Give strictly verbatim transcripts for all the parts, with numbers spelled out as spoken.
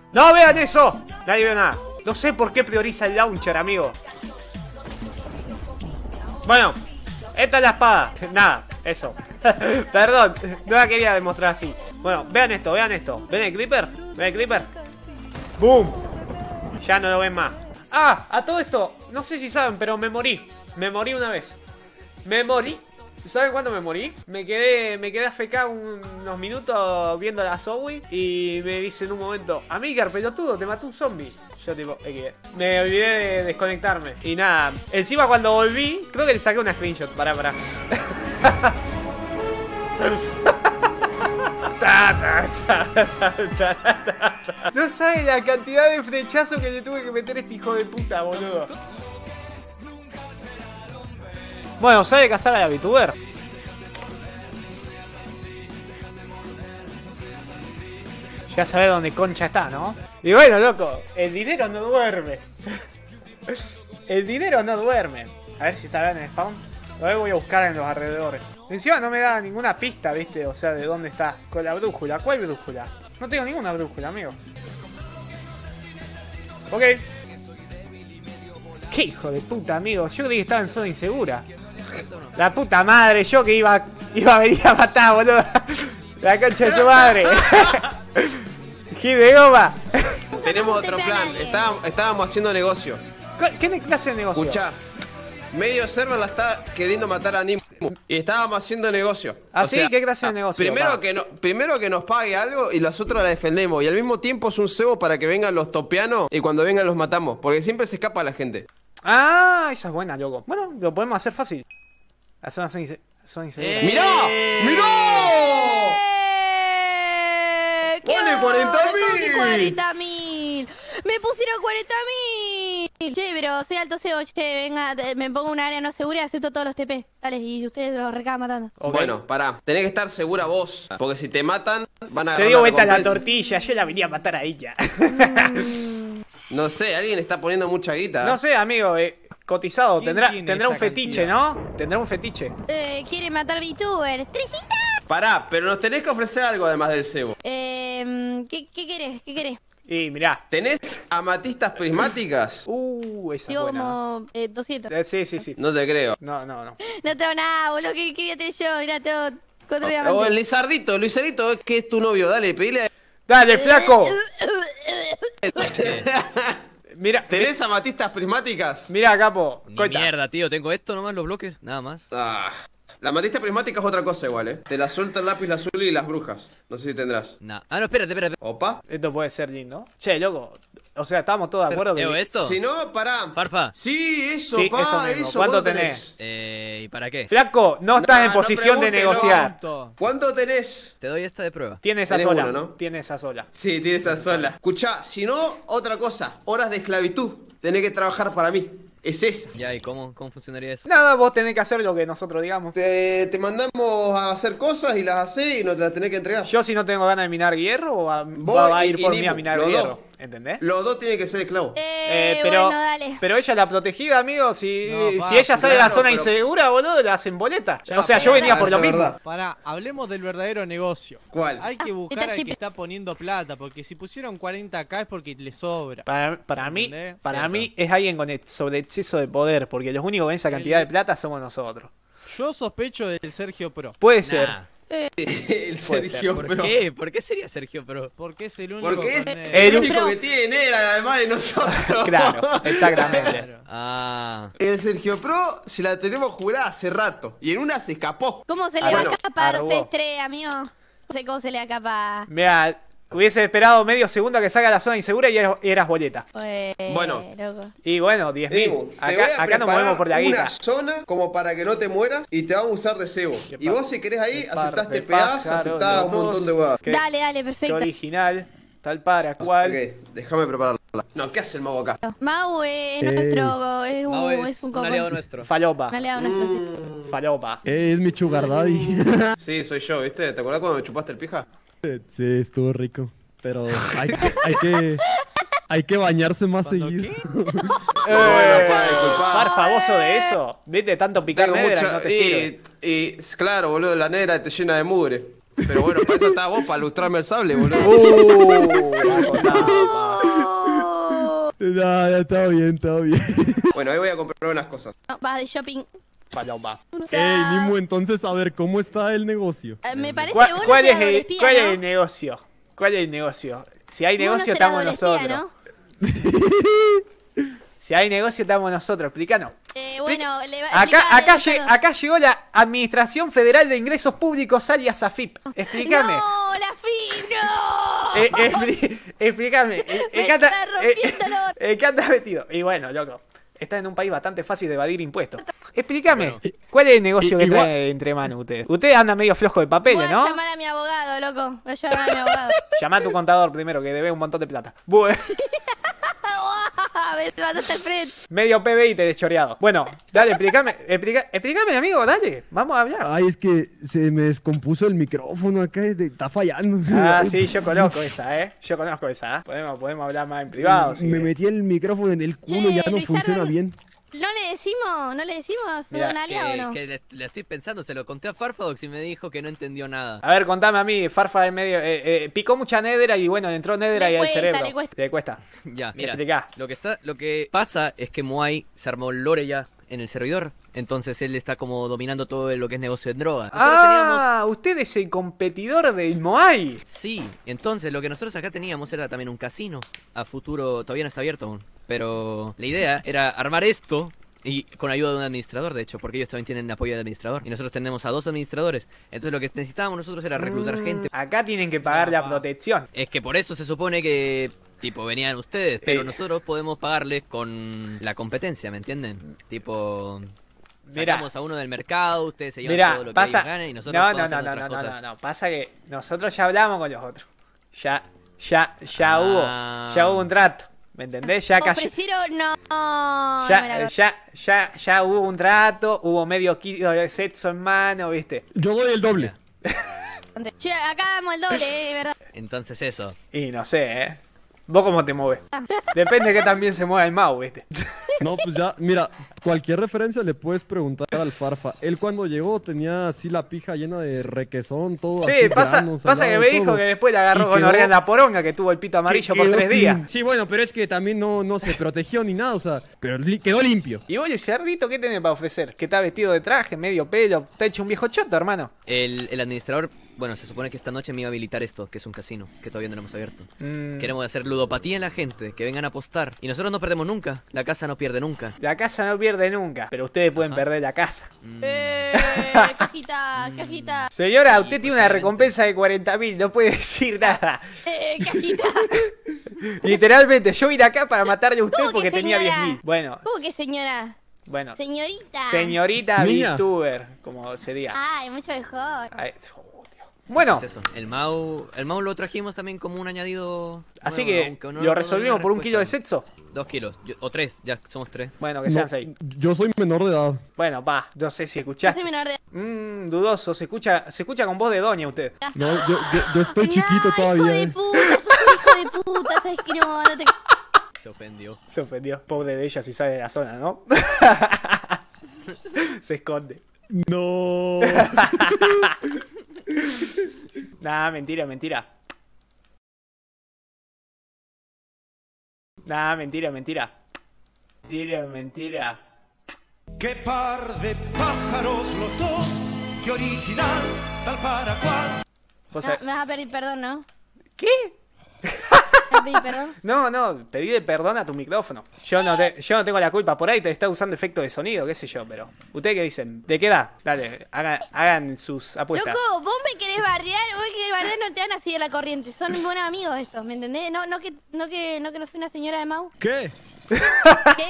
¡No vean eso! Nadie ve nada. No sé por qué prioriza el launcher, amigo. Bueno, esta es la espada. Nada, eso. Perdón, no la quería demostrar así. Bueno, vean esto, vean esto. ¿Ven el creeper? ¿Ven el creeper? ¡Boom! Ya no lo ven más. Ah, a todo esto, no sé si saben, pero me morí. Me morí una vez. Me morí. ¿Saben cuándo me morí? Me quedé, me quedé A F K un, unos minutos viendo la Zoe y me dice en un momento, Amícar, pelotudo, te mató un zombie. Yo tipo, eh, me olvidé de desconectarme. Y nada, encima cuando volví, creo que le saqué una screenshot. Pará, pará. No sabes la cantidad de flechazos que le tuve que meter a este hijo de puta, boludo. Bueno, ¿sabe cazar a la VTuber? Ya sabe dónde concha está, ¿no? Y bueno, loco, el dinero no duerme. El dinero no duerme. A ver si estará en el spawn. Lo voy a buscar en los alrededores. Encima no me da ninguna pista, ¿viste? O sea, de dónde está. Con la brújula. ¿Cuál brújula? No tengo ninguna brújula, amigo. Ok. Qué hijo de puta, amigo. Yo creí que estaba en zona insegura. La puta madre, yo que iba, iba a venir a matar, boludo. La concha de su madre. Hit de goma. Tenemos otro plan. Estábamos, estábamos haciendo negocio. ¿Qué clase de negocio? Escuchá. Medio server la está queriendo matar a Nimu. Y estábamos haciendo negocio. ¿Ah, o sí? sea, ¿Qué clase de negocio? Primero que, no, primero que nos pague algo y nosotros la defendemos. Y al mismo tiempo es un cebo para que vengan los topianos y cuando vengan los matamos. Porque siempre se escapa la gente. Ah, esa es buena, loco. Bueno, lo podemos hacer fácil. La zona son insegura. Eh, ¡Mirá! ¡Mirá! ¡Pone cuarenta mil! cuarenta mil. Me pusieron cuarenta mil. Che, pero soy alto cebo, che, venga, me pongo un área no segura y acepto todos los T P. Dale, y ustedes los recaban matando. Okay. Bueno, pará, tenés que estar segura vos. Porque si te matan, van a Se dio vuelta la tortilla, yo la venía a matar a ella. Mm. No sé, alguien está poniendo mucha guita. No sé, amigo, eh, cotizado, tendrá, tendrá un fetiche, cantidad? ¿No? Tendrá un fetiche. Eh, quiere matar VTuber. ¡Tresita! Pará, pero nos tenés que ofrecer algo además del cebo. Eh, ¿qué, qué querés? ¿Qué querés? Y mirá. ¿Tenés amatistas prismáticas? Uh, esa Digo buena. como eh, doscientos. Eh, sí, sí, sí. No te creo. No, no, no. No tengo nada, boludo. ¿Qué, qué voy a tener yo? Mirá, tengo cuatro O diamantes. el Lizardito, el Lizardito, que es tu novio. Dale, pedile. ¡Dale, flaco! Mira, ¿Tenés amatistas prismáticas? Mira, capo. Ni mierda, tío. Tengo esto nomás, los bloques. Nada más. Ah, la amatista prismática es otra cosa igual, eh. Te la suelta el lápiz lazuli y las brujas. No sé si tendrás. Nah. Ah, no, espérate, espérate. Opa. Esto puede ser lindo. Che, loco. O sea, estábamos todos de acuerdo que... ¿Eo esto? Si no, pará. Farfa. Sí, eso, Sí, pa, esto mismo. eso. ¿Cuánto ¿Cuánto tenés? Eh, ¿y para qué? Flaco, no estás Nah, en posición no de pregunte, negociar. no. ¿Cuánto tenés? Te doy esta de prueba. Tiene esa Tenés sola. uno, ¿no? Tiene esa sola. Sí, tienes esa sola. Escuchá, si no, otra cosa. Horas de esclavitud. Tenés que trabajar para mí. Es esa. Ya, ¿y cómo, cómo funcionaría eso? Nada, vos tenés que hacer lo que nosotros digamos. Te, te mandamos a hacer cosas y las hacés y no te las tenés que entregar. Yo si no tengo ganas de minar hierro, va, Vos va a y- ir y por Nimu, mí a minar los hierro. dos. ¿Entendés? Los dos tienen que ser esclavos. Eh, Eh, pero, bueno, dale. pero ella es la protegida, amigo. Si, No, pa, si ella sale de la claro, zona pero- insegura, boludo, la hacen boleta. Ya, o sea, pero- yo venía Ah, por eso lo es mismo. verdad. Pará, hablemos del verdadero negocio. ¿Cuál? Hay que Ah, buscar está al que chip. está poniendo plata, porque si pusieron cuarenta K es porque le sobra. Para, para mí, ¿Entendés? para Cierto. mí es alguien con ex- sobre exceso de poder, porque los únicos con esa cantidad de plata somos nosotros. Yo sospecho del Sergio Pro, Puede ser. Nah. El Puede Sergio ¿Por Pro. qué? ¿Por qué sería Sergio Pro? porque es el único Porque es con, el eh, El- único que tiene era además de nosotros. Claro, exactamente. claro. Ah. El Sergio Pro se la tenemos jurada hace rato. Y en una se escapó. ¿Cómo se le Ah, va bueno, a escapar a arrugó. ustedes tres, amigo? No sé cómo se le escapa. Mira, hubiese esperado medio segundo a que salga la zona insegura y eras, eras boleta. Pues, Bueno. loco. Y bueno, diez Digo, mil. te voy Acá, a acá nos preparar movemos por la una guita. zona como para que no te mueras y te vamos a usar de cebo. Qué Y pa- vos si querés ahí, qué par aceptás de T P As, pájaros, aceptás un los montón dos. de huevas. Qué- Dale, dale, Qué perfecto. original, tal para cual. Ok, déjame prepararla. No, ¿qué hace el mago acá? Mau es nuestro. Es un, Mau es es un un cocón. aliado nuestro. Falopa. Un aliado nuestro, sí. Falopa. Es mi sugar daddy. Sí, soy yo, ¿viste? ¿Te acordás cuando me chupaste el pija? Sí, estuvo rico. Pero hay que, hay que, hay que bañarse más ¿Cuándo seguido. Eh, pa, disculpa. Farfa, ¿vos sos de eso? Viste, tanto picar Tengo negra mucha- no te sirve. y, y claro, boludo, la negra te llena de mugre. Pero bueno, para eso estás vos, para lustrarme el sable, boludo. Uh, la contaba, No, ya está bien, está bien. Bueno, ahí voy a comprar unas cosas. No, vas de shopping. Paloma. Ey, Nimo, entonces, a ver, ¿cómo está el negocio? Eh, me parece ¿Cuál, que vos cuál no es seas doble el, espía, cuál es ¿no? el negocio? ¿Cuál es el negocio? Si hay Vos no negocio, serás estamos doble espía, nosotros. ¿no? Si hay negocio, estamos nosotros. Explícanos. Eh, bueno, le va Acá, explica, acá, Ricardo. lle- acá llegó la Administración Federal de Ingresos Públicos, alias AFIP. Explícame. ¡No, la F I P! ¡No! Eh, expli- explícame. Eh, Me ¿En qué anda- está rompiendo el orto. eh, ¿en qué andas metido? Y bueno, loco. Está en un país bastante fácil de evadir impuestos. Explícame, ¿cuál es el negocio I- que igual- trae entre manos ustedes? Ustedes andan medio flojo de Voy papeles, a ¿no? llamar a mi abogado, loco. Voy a llamar a mi abogado. Llama a tu contador primero, que debe un montón de plata. Bueno, Me mataste al frente. medio P B I te deschoreado. Bueno, dale, explícame, explica, explícame, amigo, dale. Vamos a hablar. Ay, es que se me descompuso el micrófono acá, este, está fallando. Ah, sí, yo conozco esa, ¿eh? Yo conozco esa. ¿eh? Podemos, podemos hablar más en privado. si Me querés. metí el micrófono en el culo Che, y ya no Luisardo, funciona bien. ¿No le decimos, no le decimos Mira, un aliado o no? Que, que le, le estoy pensando, se lo conté a Farfadox y me dijo que no entendió nada. A ver, contame a mí, Farfa en medio. Eh, eh, picó mucha nédera y bueno, entró nédera Le y al cuesta, cerebro. le cuesta. Le cuesta. Ya, mira, Explicá. lo que está, lo que pasa es que Moai se armó el lore ya en el servidor, entonces él está como dominando todo lo que es negocio de droga. Nosotros teníamos, Ah, usted es el competidor del Moai. sí, entonces lo que nosotros acá teníamos era también un casino. A futuro todavía no está abierto aún, pero la idea era armar esto. Y con ayuda de un administrador, de hecho, porque ellos también tienen apoyo del administrador. Y nosotros tenemos a dos administradores. Entonces lo que necesitábamos nosotros era reclutar Mm, gente. Acá tienen que pagar la protección. Es que por eso se supone que, tipo, venían ustedes. Pero Eh. nosotros podemos pagarles con la competencia, ¿me entienden? Tipo, Mirá. sacamos a uno del mercado, ustedes se llevan Mirá, todo lo que pasa. ellos ganan y nosotros No, no, podemos no, hacer no, no, nuestras no, cosas. no, no. Pasa que nosotros ya hablamos con los otros. Ya, ya, ya Ah. hubo. Ya hubo un trato. ¿Me entendés? Ya cayó. Ofrecieron, no, no me Ya, la- ya, ya, ya hubo un trato, hubo medio kilo de sexo en mano, ¿viste? Yo doy el doble. Che, acá damos el doble, eh, ¿verdad? Entonces eso. Y no sé, ¿eh? ¿Vos cómo te mueves? Depende de que también se mueva el mouse, ¿viste? No, pues ya, mira, cualquier referencia le puedes preguntar al Farfa. Él cuando llegó tenía así la pija llena de requesón, todo Sí, así, pasa, granos, pasa que salado, me dijo todo. que después le agarró Y con quedó- orrea en la poronga, que tuvo el pito amarillo por Quedó tres clean. días. Sí, bueno, pero es que también no, no se protegió ni nada, o sea, pero li- quedó limpio. Y vos, el cerdito, ¿qué tenés para ofrecer? Que está vestido de traje, medio pelo, está hecho un viejo choto, hermano. El, el administrador, bueno, se supone que esta noche me iba a habilitar esto, que es un casino, que todavía no lo hemos abierto. Mm, Queremos hacer ludopatía en la gente, que vengan a apostar. Y nosotros no perdemos nunca, la casa no pierde nunca. La casa no pierde nunca, pero ustedes pueden Ajá. perder la casa. Mm. Eh, cajita, cajita, Señora, Sí, usted pues, tiene una obviamente. recompensa de cuarenta mil, no puede decir nada. eh, cajita. Literalmente, yo vine acá para matarle a usted ¿Cómo que porque tenía señora? diez mil. Bueno, ¿Cómo que señora? bueno. Señorita. Señorita Niña. VTuber, como sería. Ay, mucho mejor. Ay, oh, Dios. Bueno, Pues eso, el Mau, el Mau lo trajimos también como un añadido. así nuevo, que aunque no- lo no resolvimos tenía por un kilo de respuesta. sexo. Dos kilos, yo- o tres, ya somos tres. Bueno, que No, sean seis. yo soy menor de edad. Bueno, va, no sé si Yo escuchaste. soy menor de Mmm, dudoso, se escucha, se escucha con voz de doña usted. No, yo, yo, yo estoy chiquito No, todavía. hijo de eh. puta, sos un hijo de puta, sabes que no, no te... Se ofendió. Se ofendió. Pobre de ella si sale de la zona, ¿no? Se esconde. No. Nah, mentira, mentira. Nah, mentira, mentira. Mentira, mentira. Qué par de pájaros los dos, qué original, tal para cual. Vos No, sabés- me vas a pedir perdón, ¿no? ¿Qué? ¿Me vas a pedir perdón? No, no, pedile perdón a tu micrófono. Yo no, te- yo no tengo la culpa. Por ahí te está usando efecto de sonido, qué sé yo, pero. ¿Ustedes qué dicen? ¿De qué edad? Dale, hagan, hagan sus apuestas. Loco, vos me querés bardear, vos me querés bardear, no te van a seguir la corriente. Son buenos amigos estos, ¿me entendés? No, no que, no que, no que no soy una señora de Mau. ¿Qué? ¿Qué?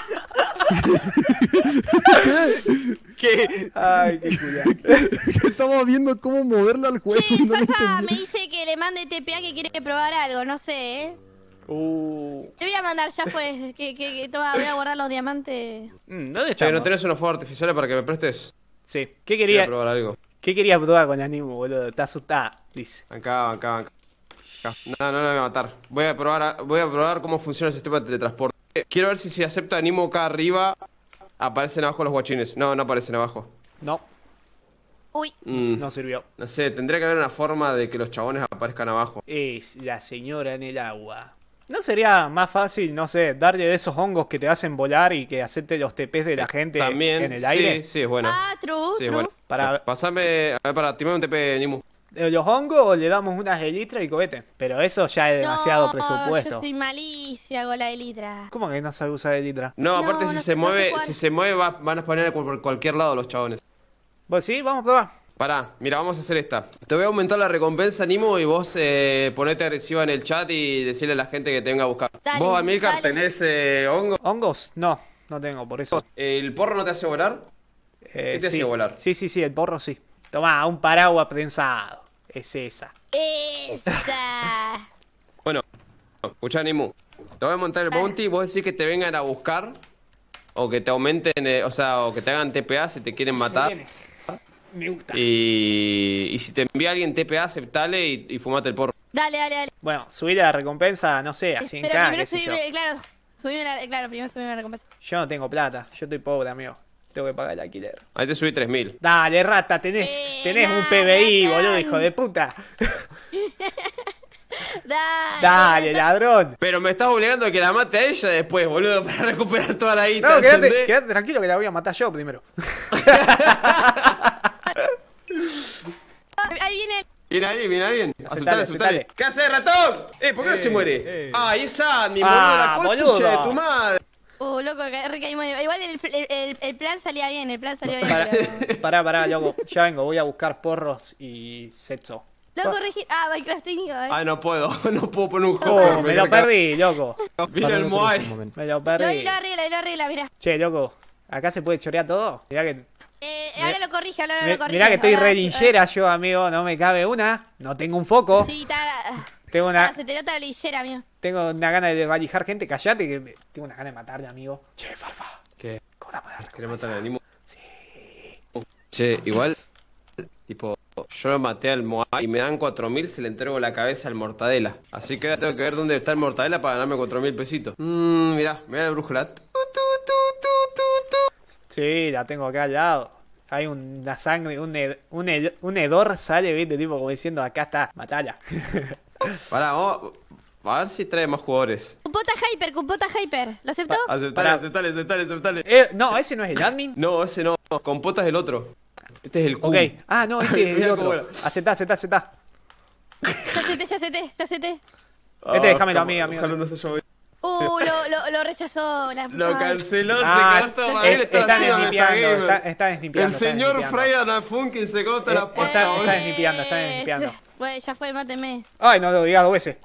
¿Qué? Ay, qué culiao. Estaba viendo cómo moverle al juego. Che, y no lo Farfa me entendía. dice que le mande T P A que quiere probar algo, no sé, ¿eh? Uh. Te voy a mandar ya pues, que, que, que toma, voy a guardar los diamantes. Mm, ¿Dónde Che, estamos? ¿no tenés unos fuegos artificiales para que me prestes? Sí. ¿Qué Quiero quería, probar algo. ¿Qué quería probar con Animo, boludo? Está asustada, dice. Acá, acá, acá. Acá. No, no, no me voy a matar. Voy a probar, a- voy a probar cómo funciona el sistema de teletransporte. Quiero ver si si acepto animo acá arriba, aparecen abajo los guachines. No, no aparecen abajo. No, Uy, Mm, no sirvió. no sé, tendría que haber una forma de que los chabones aparezcan abajo. Es la señora en el agua. ¿No sería más fácil, no sé, darle de esos hongos que te hacen volar y que acepte los T Pes de la gente También, en el aire? sí, sí, es buena. Ah, true, Sí, es true. buena. Para- Pasame, a ver, para, timame un T P, Nimu. ¿De los hongos le damos unas elitras y cohete? Pero eso ya es demasiado No, presupuesto. yo soy malicia, hago la elitra. ¿Cómo que no sabe usar elitra? No, No, aparte si no se sé- no sé mueve, cuál. si se mueve va- van a poner por cualquier lado los chabones. ¿Vos sí? Vamos a probar. Pará, mira, vamos a hacer esta. Te voy a aumentar la recompensa, Nimo, y vos eh, ponete agresiva en el chat y decirle a la gente que te venga a buscar. Dale, ¿Vos, Amilcar, dale. tenés eh, hongo? ¿Hongos? No, no tengo, por eso. ¿El porro no te hace volar? Eh, ¿Qué te sí. hacía volar? Sí, sí, sí, el porro sí. Tomá, un paraguas prensado. Es esa. Esa. Bueno, escuchá, Nimu. Te voy a montar el Dale. bounty, vos decís que te vengan a buscar o que te aumenten, eh, o sea, o que te hagan T P A si te quieren matar. Se viene. Me gusta. Y, y si te envía alguien T P A, aceptale y, y fumate el porro. Dale, dale, dale. Bueno, subir la recompensa, no sé, a cien Pero K, primero qué sé yo. subime, claro. Subime la, claro, primero subime la recompensa. Yo no tengo plata, yo estoy pobre, amigo. Tengo que pagar el alquiler. Ahí te subí tres mil. Dale, rata, tenés, Eh, tenés un nah, P B I, ratón. boludo, hijo de puta. Dale. Dale, ladrón. Pero me estás obligando a que la mate a ella después, boludo, para recuperar toda la guita. No, quédate, ¿entendés? quédate tranquilo que la voy a matar yo primero. Ahí viene el... ¿Viene alguien? ¿Viene alguien? Aceptale, Aceptale, aceptale. aceptale. ¿Qué hace, ratón? Eh, ¿por qué no Eh, se muere? eh. Ay, es Andy, Ah, boludo, la boludo. concha de tu madre. Uh, loco, que recaímos. Igual el, el, el, el plan salía bien, el plan salió bien. Pará, pero- pará, pará, loco. Ya vengo, voy a buscar porros y sexo. Loco, regi... Ah, Minecraft técnico, eh. Ay, no puedo, no puedo poner un juego. Oh, me lo perdí, loco. Viene el Un Moai. momento. Me lo Lo, perdí. lo arregla, lo arregla, mira. Che, loco, ¿acá se puede chorear todo? Mirá que, Eh, ahora lo corrige, ahora mi- lo corrige. mirá que estoy Ahora- re linchera yo, amigo. No me cabe una. No tengo un foco. Sí, está... Tengo Ah, una, se te nota la lillera, amigo. tengo una gana de valijar gente. Callate que me- tengo una gana de matarte, amigo. Che, Farfa. ¿Qué? Cobrame la ¿Querés recompensa. matar al Nimo? Sí. Che, igual, tipo, yo lo maté al Moai y me dan cuatro mil, se le entrego la cabeza al Mortadela. Así que ahora tengo que ver dónde está el Mortadela para ganarme cuatro mil pesitos. Mmm, mirá, mirá la brújula. Tu, tu, tu, tu, tu, tu. Sí, la tengo acá al lado. Hay una sangre, un, hed- un, hed- un hedor sale, viste, tipo como diciendo, acá está, matala. Pará, vamos a ver si trae más jugadores. Compota Hyper, compota Hyper. ¿Lo aceptó? Aceptale, Pará. aceptale, aceptale, aceptale. Eh, no, ese no es el admin. No, ese no, Compota es el otro. Este es el Q. Ok. Ah, no, este es el Mira otro. cómo era. Aceptá, aceptá, aceptá. Ya acepté, ya acepté, ya acepté. Este déjamelo a cómo- mí, amigo. Ojalá no se llame. Uh, lo, lo, lo rechazó la puta Lo madre. canceló, Ah, se quedó todo eh, mal. están snipeando, está- están snipeando. El están señor snipeando. Friday Funkin se quedó hasta Eh, la puerta. está- boludo. está snipeando, está Eh, snipeando. sí. Bueno, ya fue, máteme. Ay, no lo digas dos veces.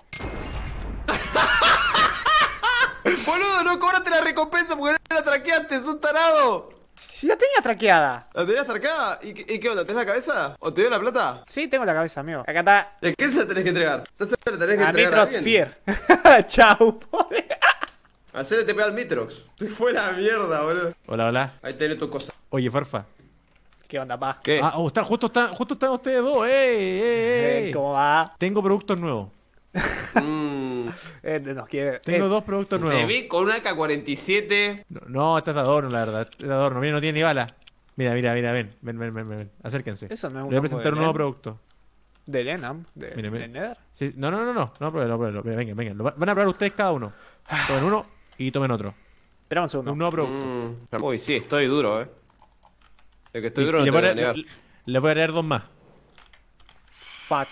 Boludo, no cobraste la recompensa porque no la traqueaste, es un tarado. Si la tenía traqueada. ¿La tenías traqueada? ¿Y, qué- y qué onda? ¿Tenés la cabeza? ¿O te dio la plata? Sí, tengo la cabeza, amigo. Acá está. ¿De qué se la tenés que entregar? No se la tenés que A entregar a Mitrox alguien. Fear. Chau, pobre. Hacele T P al Mitrox. Te fue la mierda, boludo. Hola, hola. Ahí tenés tu cosa. Oye, Farfa. ¿Qué onda, pa? ¿Qué? Ah, oh, están, justo, están, justo están ustedes dos. ¡Ey, ey, Eh, ey! ¿Cómo va? Tengo productos nuevos. Mmm. Este nos quiere. Tengo eh, dos productos Te nuevos. vi con una A K cuarenta y siete. No, no, esta es de adorno, la verdad. Es de adorno. Mira, no tiene ni bala. Mira, mira, mira, ven. Ven, ven, ven, ven. Acérquense. Eso no es un Le voy a hongo presentar de un nuevo Nen. producto. De Lenam. De, Mire, mire. de Nether. Sí, no, no, no, no. No, pruébelo, pruébelo. Mira, vengan, vengan. Lo va- van a probar ustedes cada uno. Tomen uno y tomen otro. Esperamos un segundo. Un nuevo producto. Mmm. Uy, sí, estoy duro, eh. El que estoy Y- duro y no le te voy voy a a negar. le- le voy a agregar dos más. Fuck.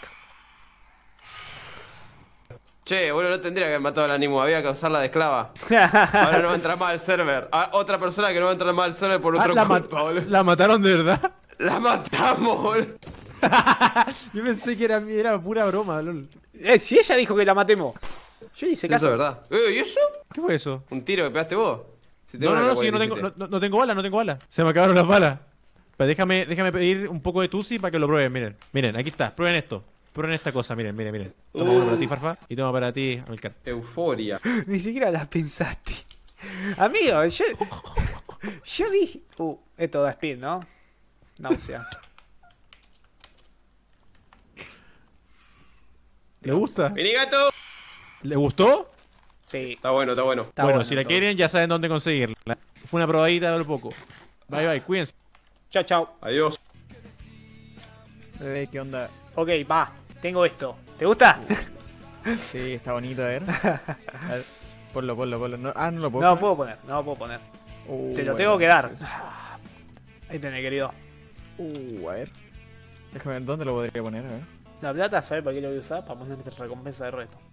Che, boludo, no tendría que haber matado al ánimo, había que usarla de esclava. Ahora no va a entrar más al server. Ah, otra persona que no va a entrar más al server por Ah, otra la, ma- culpa, boludo. la mataron de verdad. La matamos, boludo. Yo pensé que era, era pura broma, lol. Eh, si ella dijo que la matemos. Yo le hice Eso es caso. verdad. Eh, ¿y eso? ¿Qué fue eso? ¿Un tiro que pegaste vos? Si tengo No, no, una no, sí, yo no tengo, A K cuarenta y siete. no, no- no tengo bala, no tengo bala. Se me acabaron las balas. Pero déjame, déjame pedir un poco de tusi para que lo prueben, miren. Miren, aquí está, prueben esto. Prueben esta cosa, miren, miren, miren. Toma uno para ti, Farfa, y toma para ti, Amilcar. Euforia. Ni siquiera la pensaste. Amigo, yo. Yo dije. Uh, esto da speed, ¿no? Náusea. ¿Le gusta? ¡Vení, gato! ¿Le gustó? Sí. Está bueno, está bueno. Está bueno, bueno si la todo. quieren ya saben dónde conseguirla. Fue una probadita a lo poco. Bye, bye, cuídense. Chao, chao. Adiós. Eh, ¿qué onda? Ok, va. Tengo esto. ¿Te gusta? Sí, está bonito, a ver. A ver, ponlo, ponlo, ponlo. No, ah, no lo puedo No lo poner. puedo poner, no lo puedo poner. Uh, Te lo bueno, tengo que dar. sí, sí. Ahí tenés, querido. Uh, a ver. Déjame ver dónde lo podría poner, a ver. La plata, ¿sabes para qué lo voy a usar? Para poner recompensa de reto.